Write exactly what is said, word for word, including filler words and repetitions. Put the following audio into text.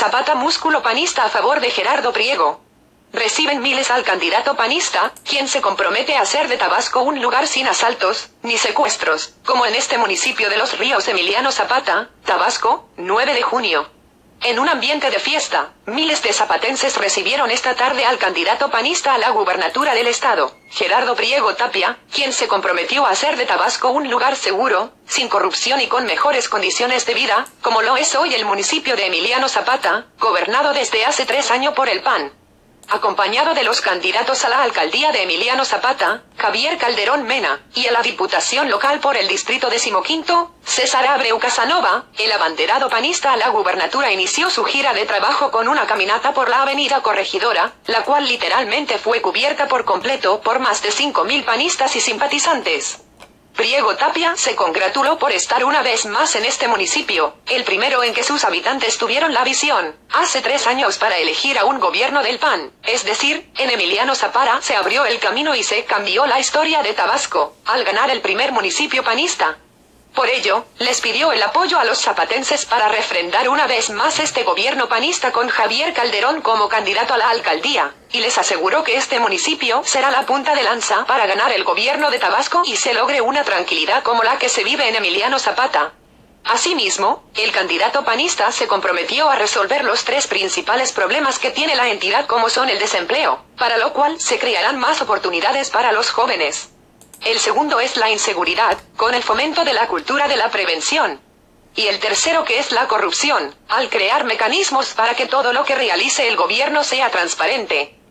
Zapata músculo panista a favor de Gerardo Priego. Reciben miles al candidato panista, quien se compromete a hacer de Tabasco un lugar sin asaltos, ni secuestros, como en este municipio de Los Ríos. Emiliano Zapata, Tabasco, nueve de junio. En un ambiente de fiesta, miles de zapatenses recibieron esta tarde al candidato panista a la gubernatura del estado, Gerardo Priego Tapia, quien se comprometió a hacer de Tabasco un lugar seguro, sin corrupción y con mejores condiciones de vida, como lo es hoy el municipio de Emiliano Zapata, gobernado desde hace tres años por el P A N. Acompañado de los candidatos a la alcaldía de Emiliano Zapata, Javier Calderón Mena, y a la diputación local por el distrito decimoquinto, César Abreu Casanova, el abanderado panista a la gubernatura inició su gira de trabajo con una caminata por la avenida Corregidora, la cual literalmente fue cubierta por completo por más de cinco mil panistas y simpatizantes. Priego Tapia se congratuló por estar una vez más en este municipio, el primero en que sus habitantes tuvieron la visión, hace tres años, para elegir a un gobierno del P A N, es decir, en Emiliano Zapata se abrió el camino y se cambió la historia de Tabasco, al ganar el primer municipio panista. Por ello, les pidió el apoyo a los zapatenses para refrendar una vez más este gobierno panista con Javier Calderón como candidato a la alcaldía, y les aseguró que este municipio será la punta de lanza para ganar el gobierno de Tabasco y se logre una tranquilidad como la que se vive en Emiliano Zapata. Asimismo, el candidato panista se comprometió a resolver los tres principales problemas que tiene la entidad, como son el desempleo, para lo cual se crearán más oportunidades para los jóvenes. El segundo es la inseguridad, con el fomento de la cultura de la prevención. Y el tercero, que es la corrupción, al crear mecanismos para que todo lo que realice el gobierno sea transparente.